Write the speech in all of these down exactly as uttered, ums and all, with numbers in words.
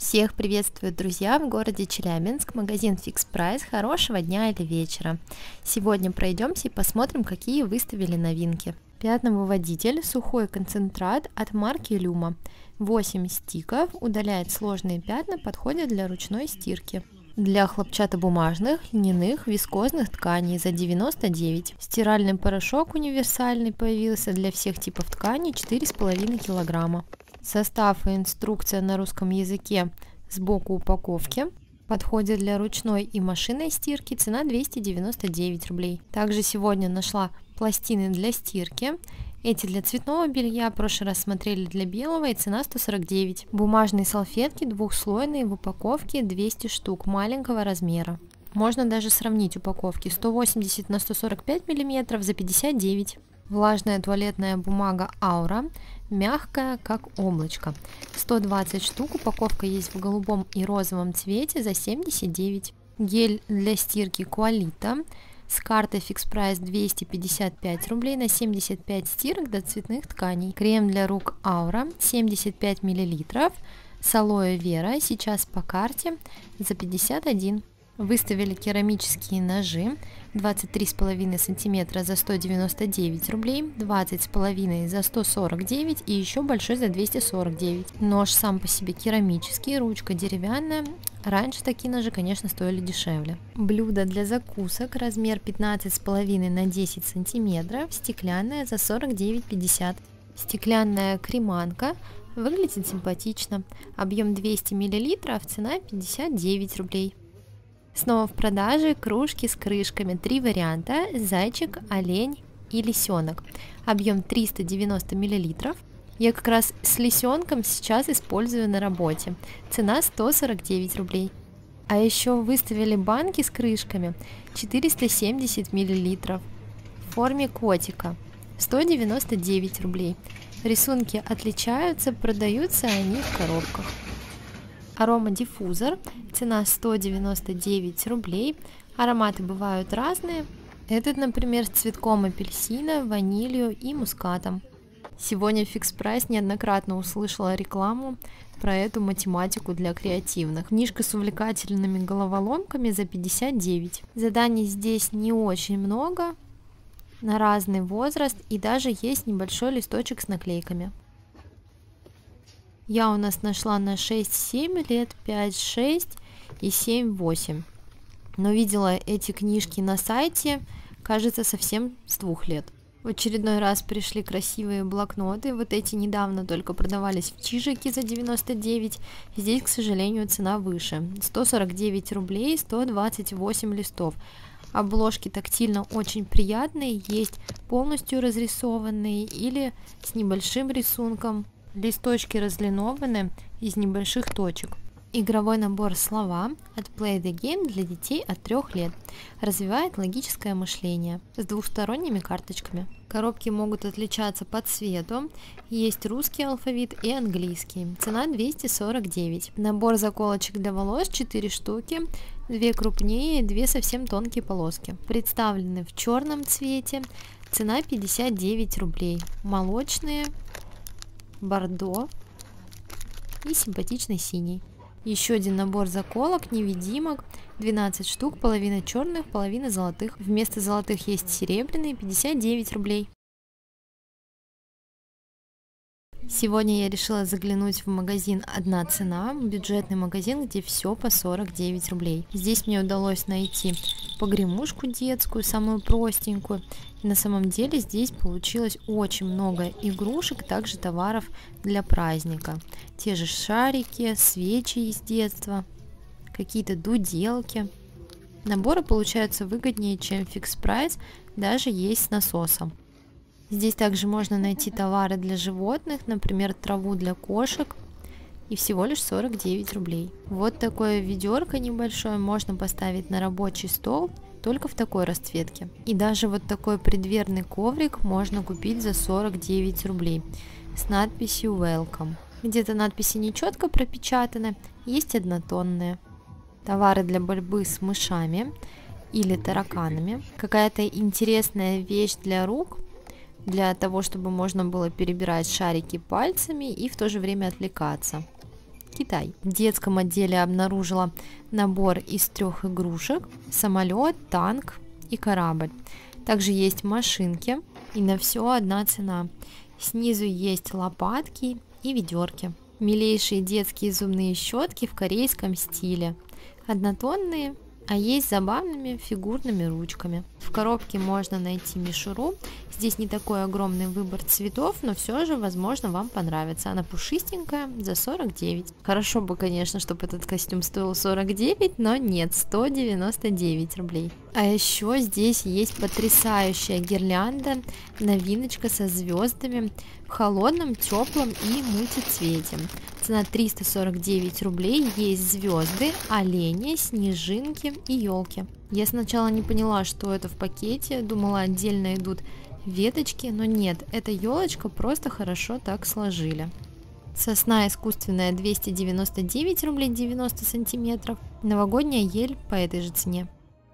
Всех приветствую, друзья, в городе Челябинск, магазин Fix Price. Хорошего дня или вечера. Сегодня пройдемся и посмотрим, какие выставили новинки. Пятновыводитель сухой концентрат от марки Люма. восемь стиков, удаляет сложные пятна, подходит для ручной стирки. Для хлопчатобумажных, льняных, вискозных тканей за девяносто девять. Стиральный порошок универсальный появился для всех типов тканей, четыре с половиной килограмма. Состав и инструкция на русском языке сбоку упаковки. Подходит для ручной и машинной стирки. Цена двести девяносто девять рублей. Также сегодня нашла пластины для стирки. Эти для цветного белья, в прошлый раз смотрели для белого, и цена сто сорок девять. Бумажные салфетки двухслойные в упаковке двести штук маленького размера. Можно даже сравнить упаковки. сто восемьдесят на сто сорок пять миллиметров за пятьдесят девять. Влажная туалетная бумага Аура, мягкая, как облачко. сто двадцать штук, упаковка есть в голубом и розовом цвете за семьдесят девять. Гель для стирки Qualita с картой Fix Price двести пятьдесят пять рублей на семьдесят пять стирок до цветных тканей. Крем для рук Aura семьдесят пять миллилитров с алоэ вера, сейчас по карте за пятьдесят один. Выставили керамические ножи двадцать три с половиной сантиметра за сто девяносто девять рублей, двадцать с половиной за сто сорок девять и еще большой за двести сорок девять. Нож сам по себе керамический, ручка деревянная. Раньше такие ножи, конечно, стоили дешевле. Блюдо для закусок, размер пятнадцать с половиной на десять сантиметров, стеклянное за сорок девять пятьдесят. Стеклянная креманка, выглядит симпатично. Объем двести миллилитров, цена пятьдесят девять рублей. Снова в продаже кружки с крышками. Три варианта: зайчик, олень и лисенок. Объем триста девяносто миллилитров. Я как раз с лисенком сейчас использую на работе. Цена сто сорок девять рублей. А еще выставили банки с крышками четыреста семьдесят миллилитров в форме котика. сто девяносто девять рублей. Рисунки отличаются, продаются они в коробках. Аромадиффузор, цена сто девяносто девять рублей. Ароматы бывают разные. Этот, например, с цветком апельсина, ванилью и мускатом. Сегодня в Fix Price неоднократно услышала рекламу про эту математику для креативных. Книжка с увлекательными головоломками за пятьдесят девять. Заданий здесь не очень много, на разный возраст, и даже есть небольшой листочек с наклейками. Я у нас нашла на шесть-семь лет, пять-шесть и семь-восемь. Но видела эти книжки на сайте, кажется, совсем с двух лет. В очередной раз пришли красивые блокноты. Вот эти недавно только продавались в Чижике за девяносто девять. Здесь, к сожалению, цена выше. сто сорок девять рублей, сто двадцать восемь листов. Обложки тактильно очень приятные, есть полностью разрисованные или с небольшим рисунком. Листочки разлинованы из небольших точек. Игровой набор «Слова» от Play the Game для детей от трёх лет. Развивает логическое мышление с двухсторонними карточками. Коробки могут отличаться по цвету. Есть русский алфавит и английский. Цена двести сорок девять. Набор заколочек для волос четыре штуки. две крупнее и две совсем тонкие полоски. Представлены в черном цвете. Цена пятьдесят девять рублей. Молочные, бордо и симпатичный синий. Еще один набор заколок, невидимок, двенадцать штук, половина черных, половина золотых. Вместо золотых есть серебряные, пятьдесят девять рублей. Сегодня я решила заглянуть в магазин «Одна цена», бюджетный магазин, где все по сорок девять рублей. Здесь мне удалось найти погремушку детскую, самую простенькую. И на самом деле здесь получилось очень много игрушек, также товаров для праздника. Те же шарики, свечи из детства, какие-то дуделки. Наборы получаются выгоднее, чем Fix Price, даже есть с насосом. Здесь также можно найти товары для животных, например, траву для кошек, и всего лишь сорок девять рублей. Вот такое ведерко небольшое можно поставить на рабочий стол, только в такой расцветке. И даже вот такой преддверный коврик можно купить за сорок девять рублей с надписью Welcome. Где-то надписи не четко пропечатаны, есть однотонные. Товары для борьбы с мышами или тараканами. Какая-то интересная вещь для рук, для того, чтобы можно было перебирать шарики пальцами и в то же время отвлекаться. Китай. В детском отделе обнаружила набор из трех игрушек: самолет, танк и корабль. Также есть машинки, и на все одна цена. Снизу есть лопатки и ведерки. Милейшие детские зубные щетки в корейском стиле. Однотонные, а есть с забавными фигурными ручками. В коробке можно найти мишуру. Здесь не такой огромный выбор цветов, но все же, возможно, вам понравится. Она пушистенькая, за сорок девять. Хорошо бы, конечно, чтобы этот костюм стоил сорок девять, но нет, сто девяносто девять рублей. А еще здесь есть потрясающая гирлянда, новиночка со звездами в холодном, теплом и мультицвете. Цена триста сорок девять рублей, есть звезды, олени, снежинки и елки. Я сначала не поняла, что это в пакете, думала, отдельно идут веточки, но нет, эта елочка просто хорошо так сложили. Сосна искусственная двести девяносто девять рублей девяносто сантиметров, новогодняя ель по этой же цене.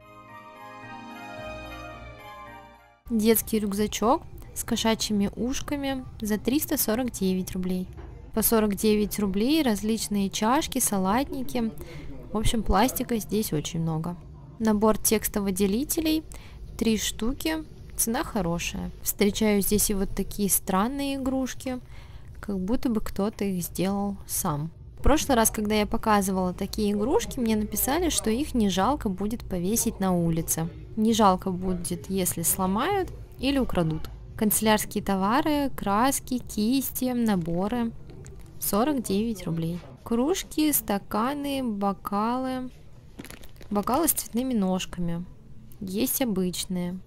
Детский рюкзачок с кошачьими ушками за триста сорок девять рублей. По сорок девять рублей различные чашки, салатники. В общем, пластика здесь очень много. Набор текстовыделителей, три штуки, цена хорошая. Встречаю здесь и вот такие странные игрушки, как будто бы кто-то их сделал сам. В прошлый раз, когда я показывала такие игрушки, мне написали, что их не жалко будет повесить на улице. Не жалко будет, если сломают или украдут. Канцелярские товары, краски, кисти, наборы. сорок девять рублей. Кружки, стаканы, бокалы. Бокалы с цветными ножками. Есть обычные.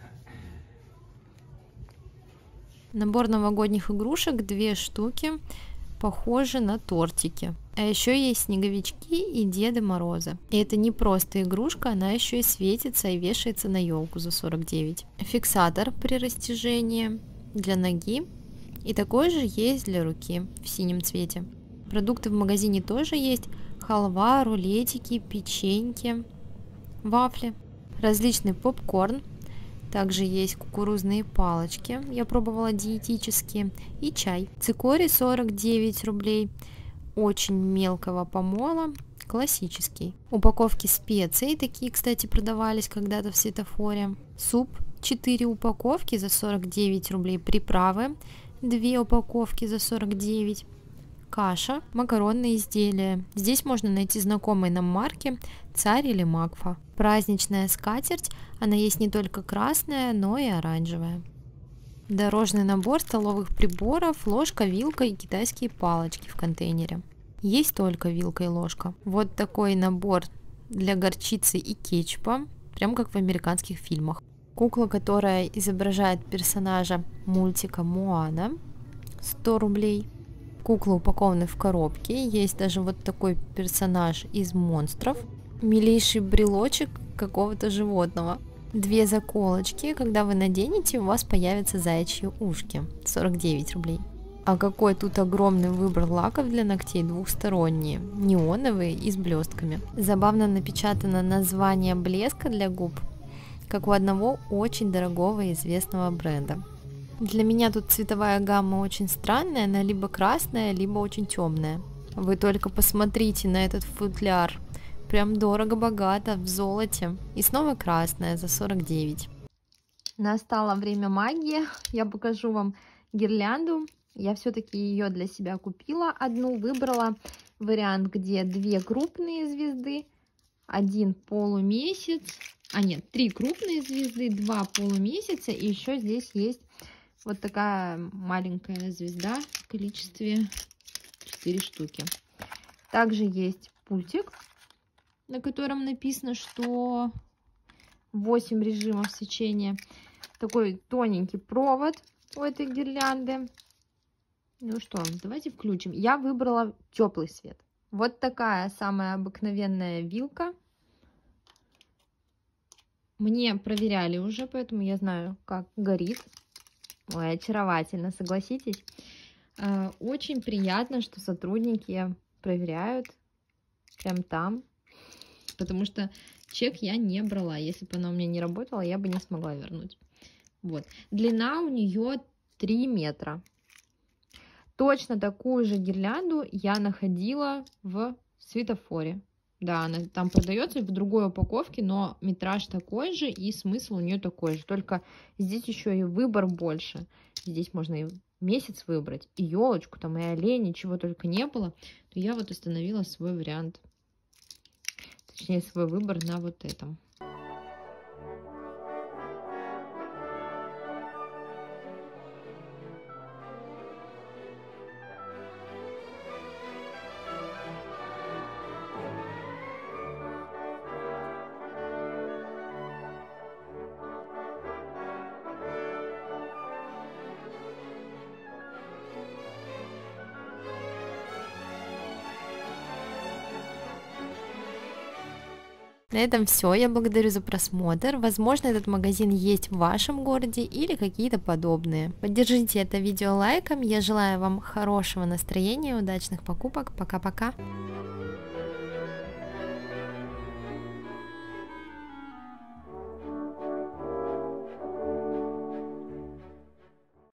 Набор новогодних игрушек, две штуки, похожи на тортики. А еще есть снеговички и Деды Морозы. И это не просто игрушка, она еще и светится и вешается на елку за сорок девять. Фиксатор при растяжении для ноги. И такой же есть для руки в синем цвете. Продукты в магазине тоже есть. Халва, рулетики, печеньки, вафли. Различный попкорн. Также есть кукурузные палочки. Я пробовала диетические. И чай. Цикорий сорок девять рублей. Очень мелкого помола. Классический. Упаковки специй. Такие, кстати, продавались когда-то в светофоре. Суп. четыре упаковки за сорок девять рублей. Приправы. две упаковки за сорок девять. Каша, макаронные изделия. Здесь можно найти знакомые нам марки Царь или Макфа. Праздничная скатерть, она есть не только красная, но и оранжевая. Дорожный набор столовых приборов, ложка, вилка и китайские палочки в контейнере. Есть только вилка и ложка. Вот такой набор для горчицы и кетчупа, прям как в американских фильмах. Кукла, которая изображает персонажа мультика Моана, сто рублей. Кукла упакованы в коробке. Есть даже вот такой персонаж из монстров. Милейший брелочек какого-то животного. Две заколочки. Когда вы наденете, у вас появятся заячьи ушки. сорок девять рублей. А какой тут огромный выбор лаков для ногтей, двухсторонние, неоновые и с блестками. Забавно напечатано название блеска для губ, как у одного очень дорогого и известного бренда. Для меня тут цветовая гамма очень странная, она либо красная, либо очень темная. Вы только посмотрите на этот футляр. Прям дорого-богато, в золоте. И снова красная за сорок девять. Настало время магии. Я покажу вам гирлянду. Я все-таки ее для себя купила. Одну выбрала вариант, где две крупные звезды, один полумесяц. А нет, три крупные звезды, два полумесяца. И еще здесь есть вот такая маленькая звезда в количестве четыре штуки. Также есть пультик, на котором написано, что восемь режимов свечения. Такой тоненький провод у этой гирлянды. Ну что, давайте включим. Я выбрала теплый свет. Вот такая самая обыкновенная вилка. Мне проверяли уже, поэтому я знаю, как горит. Ой, очаровательно, согласитесь. Очень приятно, что сотрудники проверяют прям там, потому что чек я не брала. Если бы она у меня не работала, я бы не смогла вернуть. Вот. Длина у нее три метра. Точно такую же гирлянду я находила в светофоре. Да, она там продается в другой упаковке, но метраж такой же и смысл у нее такой же. Только здесь еще и выбор больше. Здесь можно и месяц выбрать, и елочку, там, и оленя, чего только не было. То я вот остановила свой вариант, точнее свой выбор на вот этом. На этом все. Я благодарю за просмотр. Возможно, этот магазин есть в вашем городе или какие-то подобные. Поддержите это видео лайком. Я желаю вам хорошего настроения, удачных покупок. Пока-пока.